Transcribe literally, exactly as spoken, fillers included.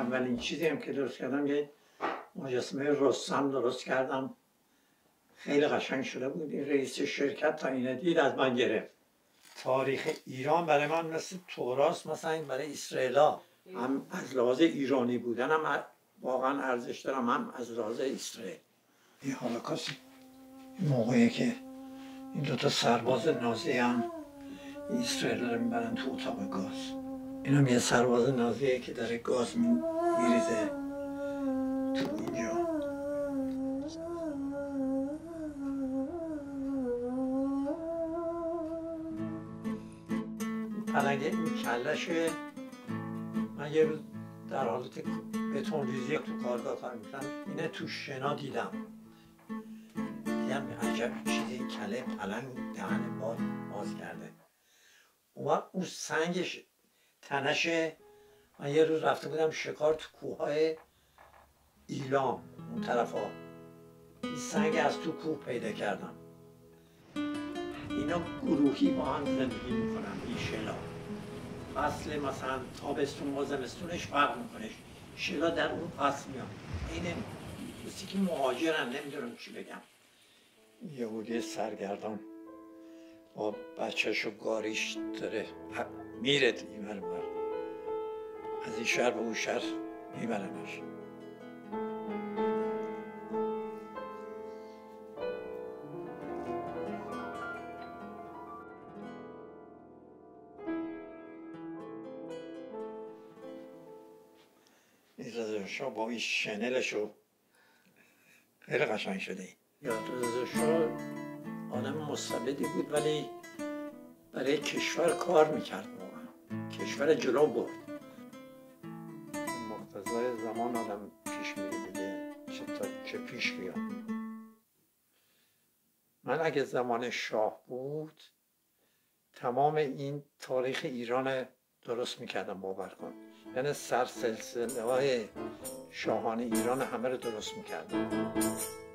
اولین چیزی هم که درست کردم یه مجسمه رستم درست کردم، خیلی قشنگ شده بود. این رئیس شرکت تا اینه دید از من گرفت. تاریخ ایران برای من مثل توراست، مثلا این برای اسرائیلا، هم از لحاظ ایرانی بودن هم واقعا ارزش دارم، هم از لحاظ اسرائیل. این هولوکاست این موقعی که این دوتا سرباز نازی هم اسرائیل رو میبرن تو اتاق گاز. این هم یه سرباز نازیه که داره گاز میریزه تو اینجا. پلنگه این کلشه، من یه روز در حالت بتون ریزی تو کارگاه کار میکنم، اینه تو شنا دیدم. دیدم عجب چیزی، این کله پلنگ دهن باز باز کرده. اون اون سنگش تنشه. من یه روز رفته بودم شکار تو کوههای ایلام اون طرف ها، این سنگ از تو کوه پیدا کردم. اینا گروهی با هم زندگی میکنن. این شلا فصل مثلا تابستون با زمستونش فرق میکنه. شلا در اون فصل میاد. اینه کسی که مهاجرن، نمیدونم چی بگم. یهودی سرگردان با بچه‌شو گاریش داره میره این ور بر، از این شهر به اون شهر میبرنش. رضا شاه با این شنلشو خیلی قشنگ شده. یا رضا شاه آدم مستبدی بود ولی برای کشور کار میکرد، واقعا کشور جلو برد. مقتضای زمان آدم پیش میره دیگه، چه تا چه پیش بیاد. من اگه زمان شاه بود تمام این تاریخ ایران درست میکردم، باور کن. یعنی سرسلسله های شاهان ایران همه رو درست میکردم.